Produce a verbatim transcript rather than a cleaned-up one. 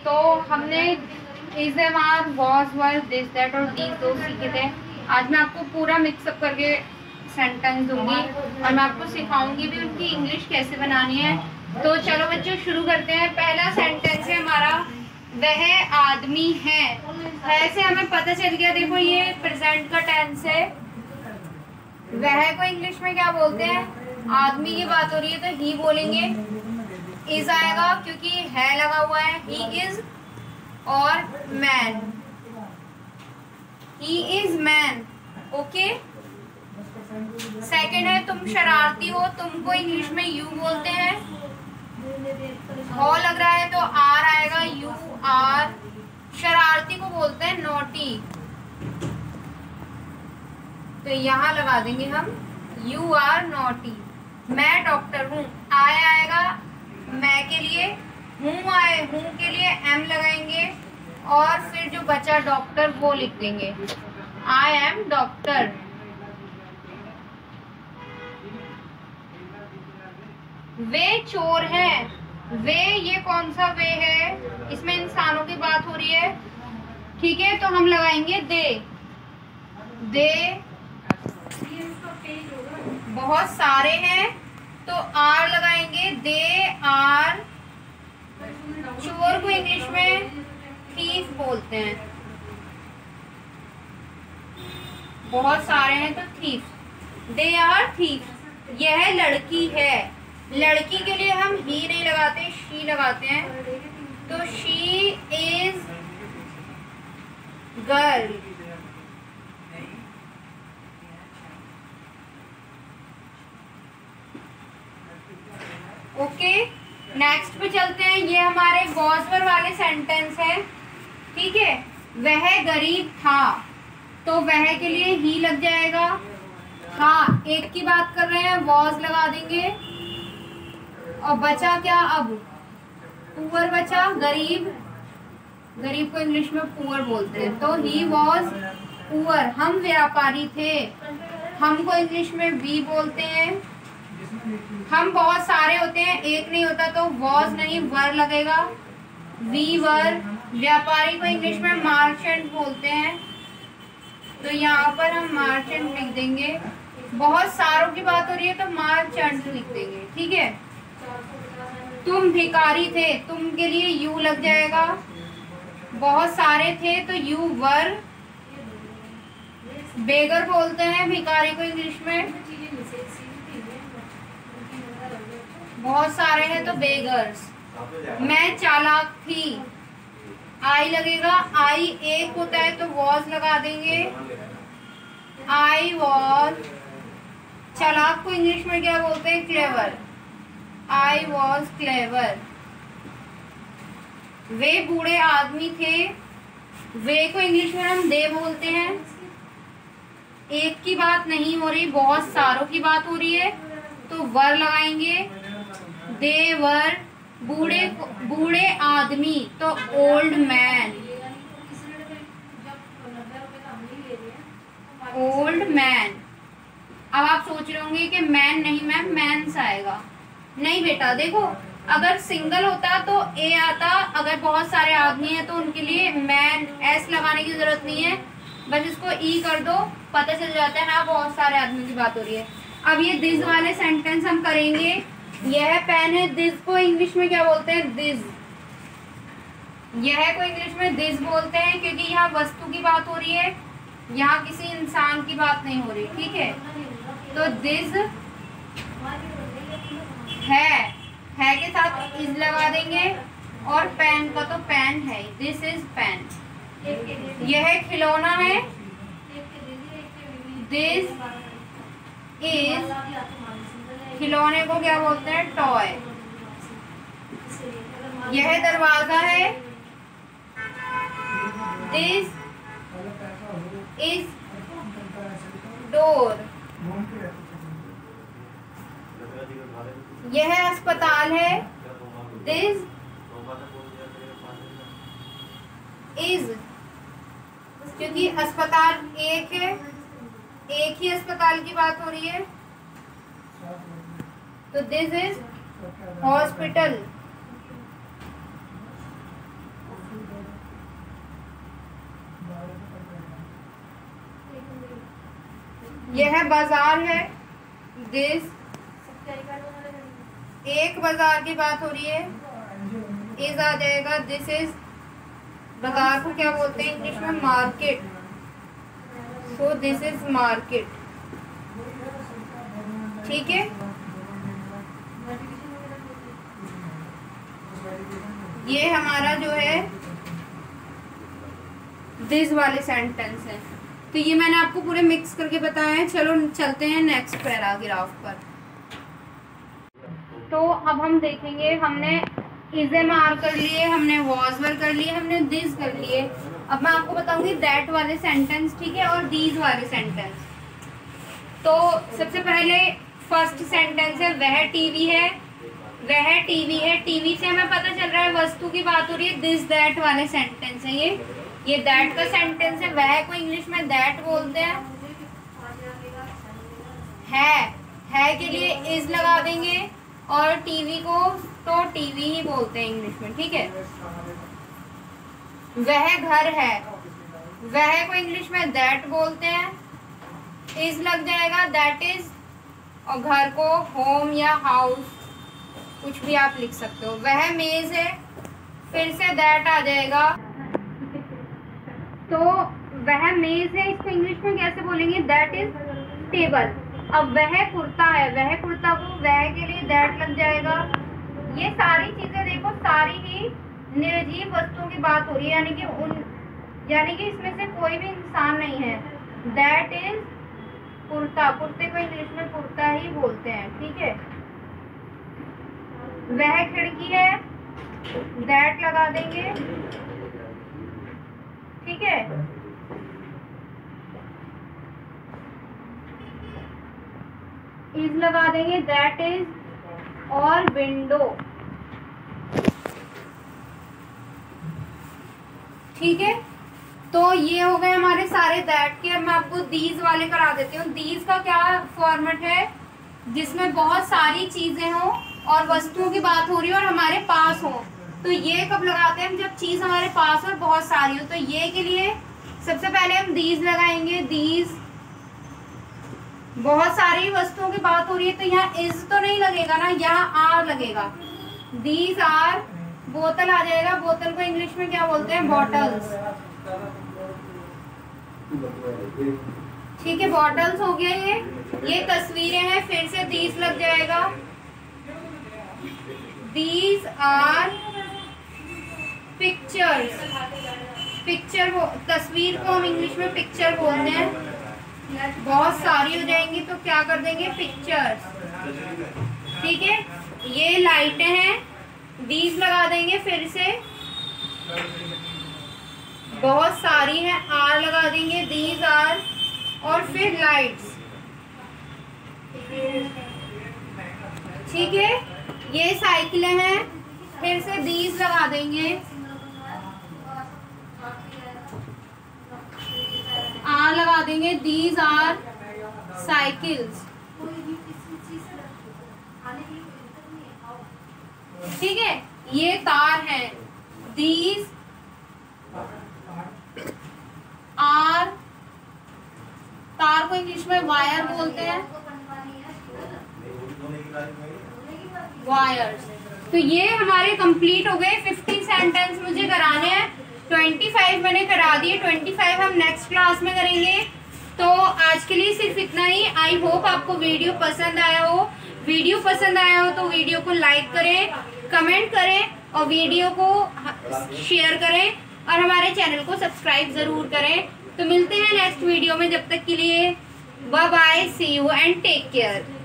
तो हमने is am are was were this that और दीज दो सीखे थे। आज मैं आपको पूरा मिक्सअप करके सेंटेंस दूंगी और मैं आपको सिखाऊंगी भी उनकी इंग्लिश कैसे बनानी है। तो चलो बच्चों शुरू करते हैं। पहला सेंटेंस है हमारा, वह आदमी है। है से हमें पता चल गया, देखो ये प्रेजेंट का टेंस है। वह को इंग्लिश में क्या बोलते हैं? आदमी की बात हो रही है तो ही बोलेंगे। इज आएगा क्योंकि है लगा हुआ है, ही इज। और man, he is man. Okay. Second है तुम शरारती हो, तुमको इंग्लिश में यू बोलते हैं। हो लग रहा है तो आर आएगा, यू आर। शरारती को बोलते हैं नोटी, तो यहाँ लगा देंगे हम यू आर नोटी। मैं डॉक्टर हूँ, आए आएगा मैं के लिए, हूँ आए हूँ के लिए एम लगाएंगे और फिर जो बचा डॉक्टर वो लिख देंगे, आई एम डॉक्टर। वे चोर हैं। वे, ये कौन सा वे है? इसमें इंसानों की बात हो रही है, ठीक है, तो हम लगाएंगे दे। दे बहुत सारे हैं तो आर लगाएंगे, दे आर। चोर को इंग्लिश में थीफ बोलते हैं। बहुत सारे हैं तो थीफ, दे आर थीफ। यह लड़की है। लड़की के लिए हम ही नहीं लगाते, शी लगाते हैं, तो she is girl. Okay, next पे चलते हैं। ये हमारे वॉज वाले सेंटेंस है, ठीक है। वह गरीब था, तो वह के लिए ही लग जाएगा। हाँ, एक की बात कर रहे हैं, वॉज लगा देंगे। और बचा क्या अब? पुअर बचा, गरीब। गरीब को इंग्लिश में पुअर बोलते हैं, तो ही वॉज पुअर। हम व्यापारी थे, हमको इंग्लिश में वी बोलते हैं। हम बहुत सारे होते हैं, एक नहीं होता, तो वॉज नहीं वर लगेगा, वी वर। व्यापारी को इंग्लिश में मार्चेंट बोलते हैं, तो यहाँ पर हम मार्चेंट लिख देंगे। बहुत सारों की बात हो रही है तो मार्चेंट लिख देंगे, ठीक है। तुम भिखारी थे, तुम के लिए यू लग जाएगा। बहुत सारे थे तो यू वर। बेगर बोलते हैं भिखारी को इंग्लिश में। बहुत सारे हैं तो बेगर्स। मैं चालाक थी, आई लगेगा। आई एक होता है तो वॉज लगा देंगे, आई वॉज। चालाक को इंग्लिश में क्या बोलते हैं? Clever, I was clever. वे बूढ़े आदमी थे, वे को इंग्लिश में हम दे बोलते हैं। एक की बात नहीं हो रही, बहुत सारों की बात हो रही है, तो वर लगाएंगे, दे वर। बूढ़े बूढ़े आदमी तो ओल्ड मैन, ओल्ड मैन। अब आप सोच रहे होंगे कि मैन नहीं मैम, मैंस आएगा। नहीं बेटा, देखो अगर सिंगल होता तो ए आता, अगर बहुत सारे आदमी हैं तो उनके लिए मैन एस लगाने की जरूरत नहीं है, बस इसको ई कर दो, पता चल जाता है हाँ बहुत सारे आदमी की बात हो रही है। अब ये दिस वाले सेंटेंस हम करेंगे। यह पेन है, दिस को इंग्लिश में क्या बोलते हैं? दिस। यह को इंग्लिश में दिस बोलते हैं क्योंकि यहाँ वस्तु की बात हो रही है, यहाँ किसी इंसान की बात नहीं हो रही, ठीक है। तो दिस है, है के साथ इज लगा देंगे, और पेन का तो पेन है, दिस इज पेन। यह खिलौना है, दिस इज। खिलौने को क्या बोलते हैं? टॉय। यह दरवाजा है, दिस इज डोर। यह अस्पताल है, दिस इज। क्योंकि अस्पताल एक है, एक ही अस्पताल की बात हो रही है, तो दिस इज हॉस्पिटल। यह बाजार है, दिस, एक बाजार की बात हो रही है, इज आ जाएगा, दिस इज, बाजार को क्या बोलते हैं इंग्लिश में, market, so this is market. ठीक है, ये हमारा जो है दिस वाले सेंटेंस है। तो ये मैंने आपको पूरे मिक्स करके बताया है। चलो चलते हैं नेक्स्ट पैराग्राफ पर। तो अब हम देखेंगे, हमने इज ए मार कर लिए, हमने वॉज वर कर लिए, हमने दिस कर लिए। अब मैं आपको बताऊंगी दैट वाले सेंटेंस, ठीक है, और दीज वाले सेंटेंस। तो सबसे पहले फर्स्ट सेंटेंस है, वह टीवी है, वह टीवी है। टीवी से हमें पता चल रहा है वस्तु की बात हो रही है। दिस दैट वाले सेंटेंस है, ये ये दैट का सेंटेंस है। वह को इंग्लिश में दैट बोलते हैं। है है के लिए इज लगा देंगे, और टीवी को तो टीवी ही बोलते हैं इंग्लिश में। ठीक है, वह घर है, वह को इंग्लिश में दैट बोलते हैं, इज लग जाएगा, दैट इज, और घर को होम या हाउस कुछ भी आप लिख सकते हो। वह मेज है, फिर से दैट आ जाएगा, तो वह मेज है, इसको इंग्लिश में कैसे बोलेंगे, दैट इज टेबल। अब वह कुर्ता है, वह कुर्ता को वह के लिए दैट लग जाएगा। ये सारी चीजें देखो, सारी ही निर्जीव वस्तुओं की बात हो रही है, यानी कि उन यानी कि इसमें से कोई भी इंसान नहीं है। दैट इज कुर्ता, कुर्ते को इंग्लिश में कुर्ता ही बोलते हैं। ठीक है, वह खिड़की है, दैट लगा देंगे। ठीक है, इज लगा देंगे, दैट इज, और विंडो। ठीक है, तो ये हो गए हमारे सारे दैट के। अब मैं आपको दीज वाले करा देती हूँ। दीज का क्या फॉर्मेट है, जिसमें बहुत सारी चीजें हों और वस्तुओं की बात हो रही है और हमारे पास हो। तो ये कब लगाते हैं हम, जब चीज हमारे पास और बहुत सारी हो। तो ये के लिए सबसे पहले हम दीज लगाएंगे। दीज, बहुत सारी वस्तुओं की बात हो रही है, तो यहाँ इज तो नहीं लगेगा ना, यहाँ आर लगेगा। दीज आर, बोतल आ जाएगा, बोतल को इंग्लिश में क्या बोलते हैं, बॉटल्स। ठीक है, बॉटल्स हो गया। ये ये तस्वीरें हैं, फिर से दीज लग जाएगा। दीज आर पिक्चर्स, पिक्चर, तस्वीर को हम इंग्लिश में पिक्चर बोलते हैं। बहुत सारी हो जाएंगी तो क्या कर देंगे, पिक्चर्स। ठीक है, ये लाइटें हैं, दीज लगा देंगे, फिर से बहुत सारी हैं, आर लगा देंगे, दीज आर, और फिर लाइट्स। ठीक है, ये साइकिलें हैं, फिर से दीज लगा देंगे, आर लगा देंगे, दीज आर साइकिल्स। ठीक है, ये तार है, दीज आर, तार को इंग्लिश में वायर बोलते हैं, वायर्स। तो ये हमारे कंप्लीट हो गए। फिफ्टी सेंटेंस मुझे कराने हैं, पच्चीस मैंने करा दिए, पच्चीस हम नेक्स्ट क्लास में करेंगे। तो आज के लिए सिर्फ इतना ही। आई होप आपको वीडियो पसंद आया हो। वीडियो पसंद आया हो तो वीडियो को लाइक करें, कमेंट करें और वीडियो को शेयर करें और हमारे चैनल को सब्सक्राइब ज़रूर करें। तो मिलते हैं नेक्स्ट वीडियो में, जब तक के लिए bye bye, see you and take care.